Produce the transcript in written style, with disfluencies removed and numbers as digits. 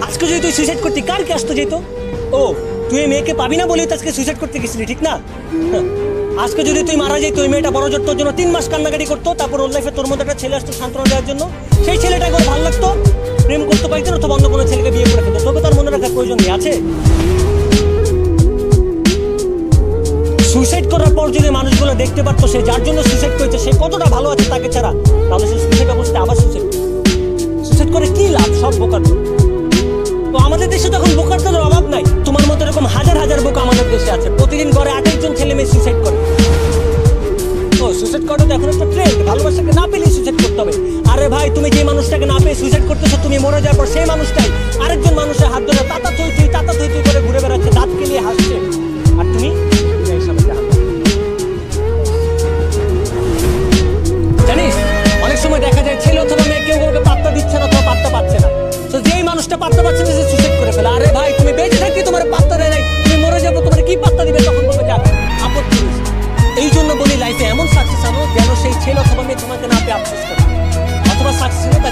আজকে যদি তুই সুইসাইড করতি কার কে আসতো যেত? ও তুই এই মেয়েকে পাবি না বলেই তো আজকে সুইসাইড করতে গেছিলি, ঠিক না? আজকে যদি তুই মারা যাইতো, ওই মেয়েটা বড় জোর তোর জন্য 3 মাস কান্নাকাটি করতো, তারপর ওর লাইফে তোর মধ্যে একটা ছেলে আসতো সান্ত্বনা দেওয়ার জন্য। সেই ছেলেটাকে ওর ভালো লাগতো, প্রেম করতে পারতেন, অথবা অন্য কোনো ছেলেকে বিয়ে করে ফেলতো। তোকে তার মনে রাখার প্রয়োজন নেই আছে? সুইসাইড করার পর যদি মানুষগুলো দেখতে পারতো সে যার জন্য সুইসাইড করেছে সে কতটা ভালো আছে তাকে ছাড়া, তাহলে সে সুইসাইড অবস্থায় আবার সুইসাইড করে কি লাভ? সব বোকার। তো আমাদের দেশে তখন বোকারদের অভাব নাই। তোমার মতো এরকম হাজার হাজার বোকা আমাদের দেশে আছে। প্রতিদিন ঘরে 8 জন ছেলে মেয়ে সুইসাইড করে। ও সুইসাইড করাটা তো এখন একটা ট্রেন্ড, ভালোবাসাকে না পেলে সুইসাইড করতে হবে। আরে ভাই, তুমি যে মানুষটাকে না পেয়ে সুইসাইড করতেছো, তুমি মরে যাওয়ার পর সেই মানুষটাই আরেকজন মানুষের হাত ধরে তাতা থই থই করে ঘুরে বেড়াচ্ছে, দাঁত কেলিয়ে হাসছে, আর তুমি জানিস অনেক সময় দেখা যায় ছেলে অথবা মেয়ে কেউ কাউকে পাত্তা দিচ্ছে না অথবা পাত্তা পাচ্ছে না। তো যেই মানুষটা পাত্তা পাচ্ছে না সে সুইসাইড করে ফেলে। আরে ভাই, তুমি বেঁচে থাকতে তোমার পাত্তা দেয় নাই, তুমি মরে যাবো, তোমার কি পাত্তা দিবে? তখন বলবে যাক আপত্তি। এই জন্য বলি লাইফে এমন সাকসেস আনো যেন সেই ছেলে অথবা মেয়ে তোমাকে না পেয়ে আফসোস করে, অথবা সাকসেস